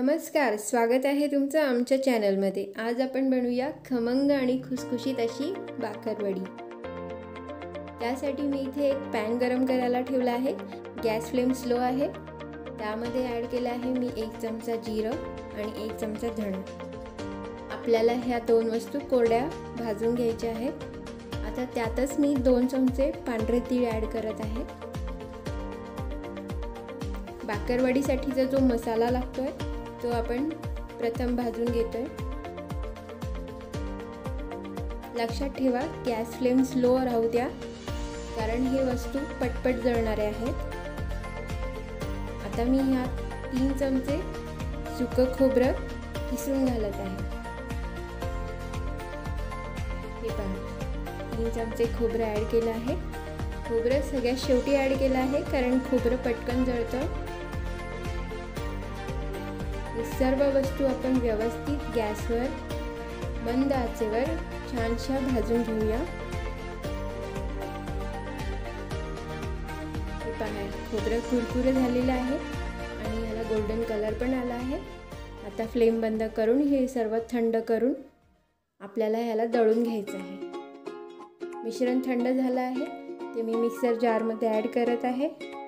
नमस्कार, स्वागत आहे तुमचं आमच्या चॅनलमध्ये। आज आपण बनवूया खमंग आणि खुसखुशीत अशी बाकरवडी। त्यासाठी मी इथे एक पॅन गरम करायला ठेवला आहे। गॅस फ्लेम स्लो आहे। त्यामध्ये ॲड केला आहे मी 1 चमचा जिरं आणि 1 चमचा धणे। आपल्याला ह्या दोन वस्तू कोरड्या भाजून घ्यायच्या आहेत। आता त्यातच मी 2 चमचे पांढरे तीळ ॲड करत आहे। बाकरवडीसाठीचा जो मसाला लागतोय तो आपण प्रथम भाजून घेतोय। लक्षात ठेवा गॅस फ्लेम स्लो राहू द्या, कारण हे वस्तू पटपट जळणारे आहेत। आता मी ह्यात 3 चमचे सुकं खोबरं किसून घालत आहे। हे पहा, 3 चमचे खोबरं ॲड केलं आहे। खोबरं सगळ्यात शेवटी ॲड केलं आहे, कारण खोबरं पटकन जळतं। सर्व वस्तू आपण व्यवस्थित गॅसवर मंद आचेवर छानशा भाजून घेऊया। हे पहा, खोबरं कुरकुरे झालेलं आहे आणि याला गोल्डन कलर पण आला आहे। आता फ्लेम बंद करून हे सर्व थंड करून आपल्याला याला दळून घ्यायचं आहे। मिश्रण थंड झालं आहे ते मी मिक्सर जारमध्ये ॲड करत आहे।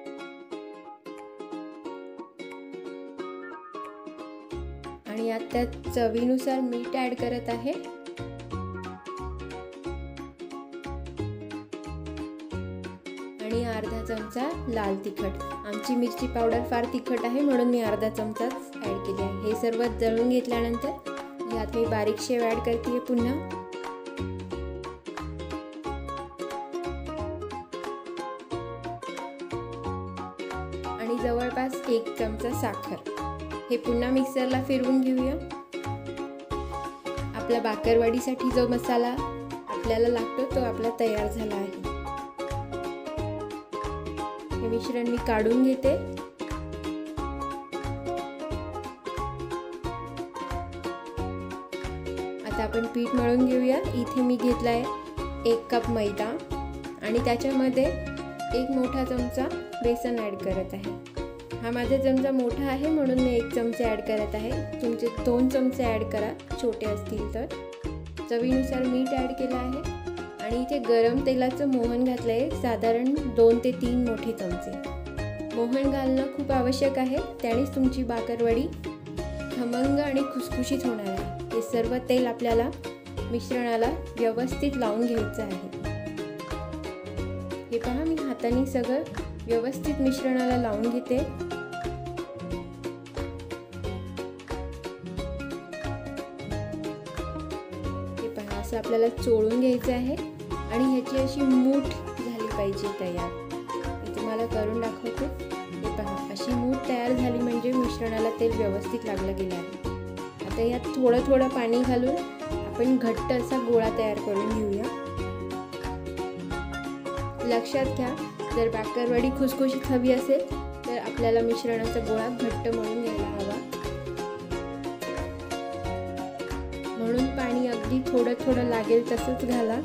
आणि आता चवीनुसार मीठ ॲड करत आहे। आणि अर्धा चमचा लाल तिखट। आमची मिरची पावडर फार तिखट आहे म्हणून मी अर्धा चमचाच ॲड केली आहे। हे सर्व दळून घेतल्यानंतर यात मी बारीक शेव ॲड करते पुन्हा। आणि जवळपास 1 चमचा साखर। हे पुन्हा मिक्सरला फिरवून घेऊया। आपल्या बाकरवडीसाठी जो मसाला आपल्याला लागतो तो आपला तयार झाला आहे। हे मिश्रण मी काढून घेते। आता आपण पीठ मळून घेऊया। इथे मी घेतलाय 1 कप मैदा आणि त्याच्यामध्ये 1 मोठा चमचा बेसन ॲड करत आहे। हा माझा चमचा मोठा आहे म्हणून मी 1 चमचा ॲड करत आहे। तुमचे 2 चमचे ॲड करा छोटे असतील तर। चवीनुसार मीठ ॲड केलं आहे आणि इथे गरम तेलाचं मोहन घातलं आहे, साधारण 2 ते 3 मोठे चमचे। मोहन घालणं खूप आवश्यक आहे, त्यानेच तुमची बाकरवडी खमंग आणि खुसखुशीत होणार आहे। हे सर्व तेल आपल्याला मिश्रणाला व्यवस्थित लावून घ्यायचं आहे। हे पहा, मी हाताने सगळं व्यवस्थित मिश्रणाला लावून घेते। हे पहा, असं आपल्याला चोळून घ्यायचं आहे आणि ह्याची अशी मूठ झाली पाहिजे तयार। मी तुम्हाला करून दाखवते। हे पहा, अशी मूठ तयार झाली म्हणजे मिश्रणाला तेल व्यवस्थित लागलं गेलं आहे। आता यात थोडं थोडं पाणी घालून आपण घट्ट असा गोळा तयार करून घेऊया। लक्षात घ्या, जर बाकरवडी खुसखुशीत हवी असेल तर आपल्याला मिश्रणाचा गोळा घट्ट मळून घ्यायला हवा। म्हणून पाणी अगदी थोडं थोडं लागेल तसंच घाला।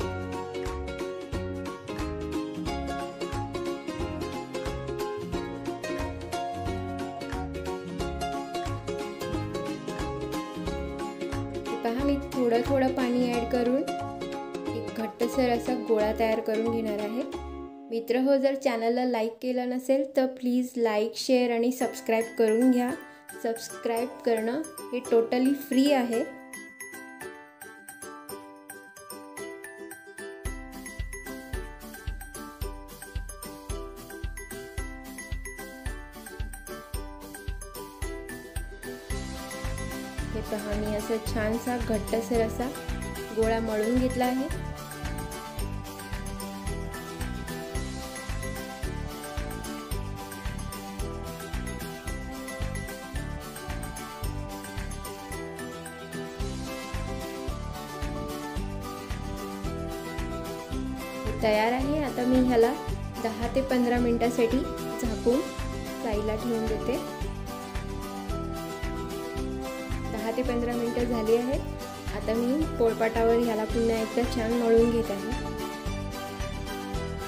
पहा, मी थोडं थोडं पाणी ॲड करून एक घट्टसर असा गोळा तयार करून घेणार आहे। मित्र हो, जर चॅनलला लाईक केलं नसेल तर प्लीज लाईक, शेअर आणि सबस्क्राईब करून घ्या। सबस्क्राईब करणं हे टोटली फ्री आहे। हे पहा, मी असं छानसा घट्टसर असा गोळा मळून घेतला आहे। तयार आहे। आता मी ह्याला 10 ते 15 मिनिटांसाठी झाकून साईडला ठेवून देते। 10 ते 15 मिनिटं झाली आहेत। आता मी पोळपाटावर ह्याला पुन्हा एकदा छान मळून घेत आहे।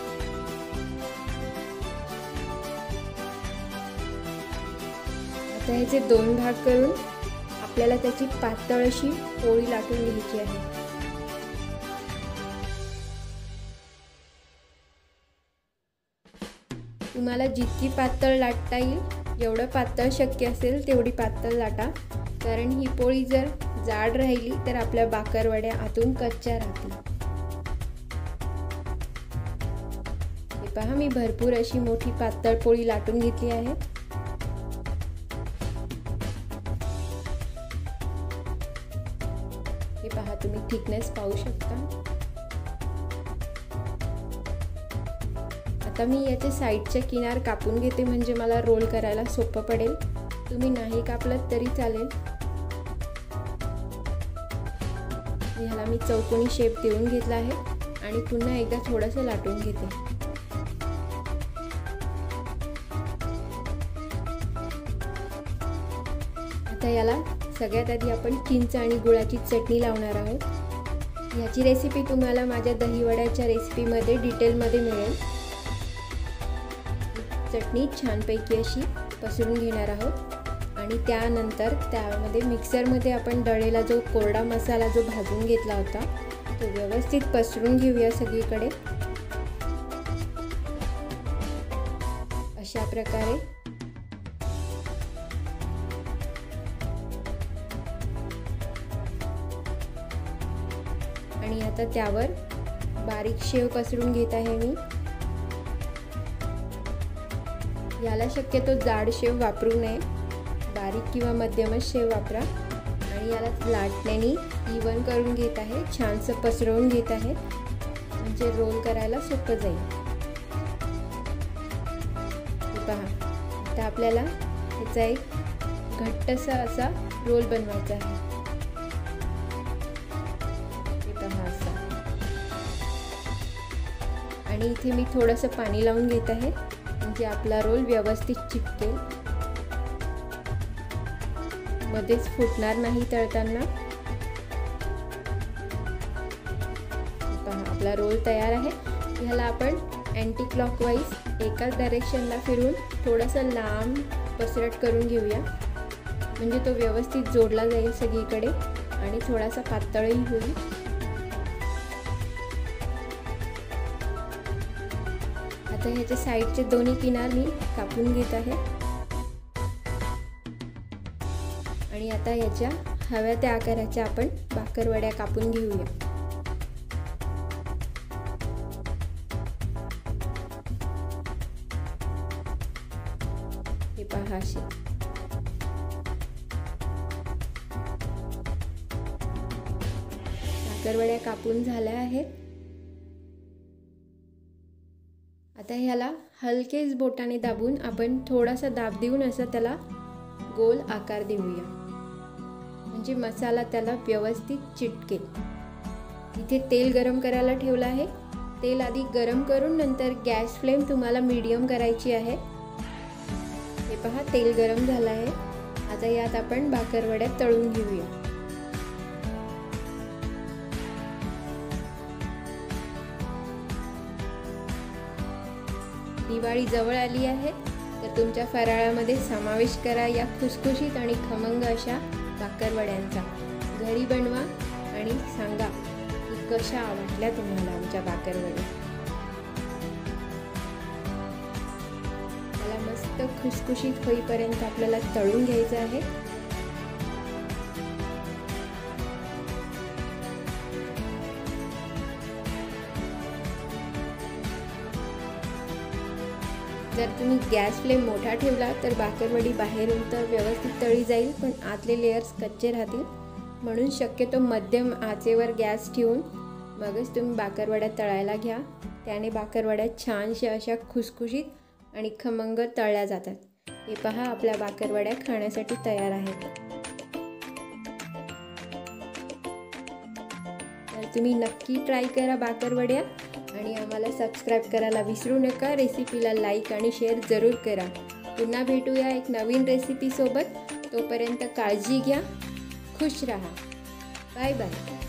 आता आता ह्याचे 2 भाग करून आपल्याला त्याची पातळ अशी पोळी लाटून घ्यायची आहे. तुम्हाला जितकी पातळ लाटता येईल, जेवढं पातळ शक्य असेल तेवढी पातळ लाटा, कारण ही पोळी जर जाड राहिली तर आपल्या बाकरवड्या आतून कच्च्या राहतील. हे पहा, मी भरपूर अशी मोठी पातळ पोळी लाटून घेतली आहे. हे पहा, तुम्ही थिकनेस पाहू शकता. आता मी याचे साईडचे किनार कापून घेते, म्हणजे मला रोल करायला सोपं पडेल. तुम्ही नाही कापलं तरी चालेल. ह्याला मी चौकोनी शेप देऊन घेतला आहे आणि पुन्हा एकदा थोडंसं लाटून घेते. आता याला सगळ्यात आधी आपण चिंच आणि गुळाची चटणी लावणार आहोत. याची रेसिपी तुम्हाला माझ्या दहीवड्याच्या रेसिपीमध्ये डिटेलमध्ये मिळेल. चटणी छानपैकी अशी पसरून घेणार आहोत आणि त्यानंतर त्यामध्ये मिक्सरमध्ये आपण दळलेला जो कोरडा मसाला जो भाजून घेतला होता तो व्यवस्थित पसरून घेऊया सगळीकडे. अशा प्रकारे आणि आता त्यावर बारीक शेव पसरून घेत आहे मी. याला शक्यतो जाड शेव वापरू नये, बारीक किंवा मध्यमच शेव वापरा. आणि याला लाटण्याने इवन करून घेत आहे, छानसं पसरवून घेत आहे, म्हणजे रोल करायला सोपं जाईल. पहा, आता आपल्याला याचा एक घट्टसा असा रोल बनवायचा आहे. पहा असा. आणि इथे मी थोडंसं पाणी लावून घेत आहे, म्हणजे आपला रोल व्यवस्थित चिपकेल, मध्येच फुटणार नाही तळताना. पहा, आपला रोल तयार आहे. ह्याला आपण अँटी क्लॉकवाईज एकाच डायरेक्शनला फिरून थोडंसं लांब पसरट करून घेऊया, म्हणजे तो व्यवस्थित जोडला जाईल सगळीकडे आणि थोडासा पातळही होईल. आता ह्याच्या साईडचे दोन्ही किनार मी कापून घेत आहे आणि आता याच्या हव्या त्या आकाराच्या आपण बाकरवड्या कापून घेऊया. हे पहा, अशी बाकरवड्या कापून झाल्या आहेत. आता ह्याला हलकेच बोटाने दाबून आपण थोडासा दाब देऊन असं त्याला गोल आकार देऊया, म्हणजे मसाला त्याला व्यवस्थित चिटकेल. इथे तेल गरम करायला ठेवलं आहे. तेल आधी गरम करून नंतर गॅस फ्लेम तुम्हाला मीडियम करायची आहे. हे पहा, तेल गरम झालं आहे. आता यात आपण बाकरवड्या तळून घेऊया. दिवाळी जवळ आली आहे, तर तुमच्या फराळामध्ये समावेश करा या खुसखुशीत आणि खमंग अशा बाकरवड्यांचा. घरी बनवा आणि सांगा की कशा वाटल्या तुम्हाला आमच्या बाकरवड्या. त्याला मस्त खुसखुशीत होईपर्यंत आपल्याला तळून घ्यायचं आहे. जर तुम्ही गॅस फ्लेम मोठा ठेवला तर बाकरवडी बाहेरून तर व्यवस्थित तळी जाईल, पण आतले लेयर्स कच्चे राहतील. म्हणून शक्यतो मध्यम आचेवर गॅस ठेवून मगच तुम्ही बाकरवड्या तळायला घ्या. त्याने बाकरवड्या छानशा अशा खुसखुशीत आणि खमंग तळल्या जातात. हे पहा, आपल्या बाकरवड्या खाण्यासाठी तयार आहेत. तर तुम्ही नक्की ट्राय करा बाकरवड्या आणि आम्हाला सबस्क्राईब करायला विसरू नका. रेसिपीला लाईक आणि शेअर जरूर करा. पुन्हा भेटूया एक नवीन रेसिपीसोबत. तोपर्यंत काळजी घ्या, खुश रहा. Bye bye.